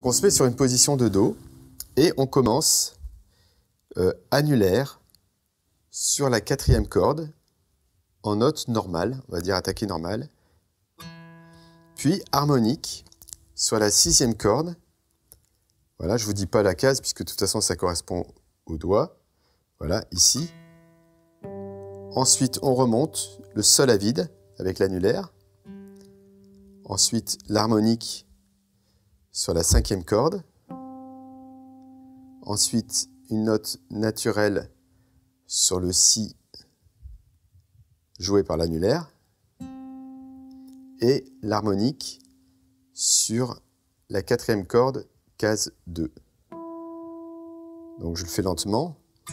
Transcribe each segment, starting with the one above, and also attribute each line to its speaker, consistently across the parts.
Speaker 1: On se met sur une position de Do et on commence annulaire sur la 4e corde en note normale, on va dire attaquée normale, puis harmonique sur la 6e corde. Voilà, je ne vous dis pas la case puisque de toute façon ça correspond au doigt. Voilà, ici. Ensuite, on remonte le sol à vide avec l'annulaire. Ensuite, l'harmonique sur la 5e corde. Ensuite, une note naturelle sur le Si joué par l'annulaire. Et l'harmonique sur la 4e corde, case 2. Donc je le fais lentement.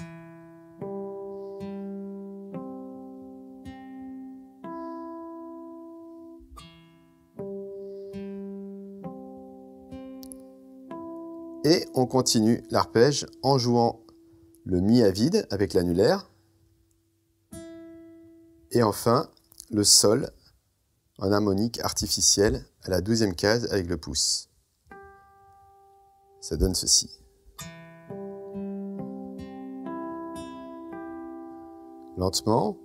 Speaker 1: Et on continue l'arpège en jouant le Mi à vide avec l'annulaire. Et enfin, le Sol en harmonique artificielle à la 12e case avec le pouce. Ça donne ceci. Lentement.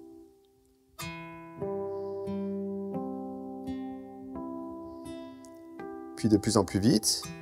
Speaker 1: Puis de plus en plus vite.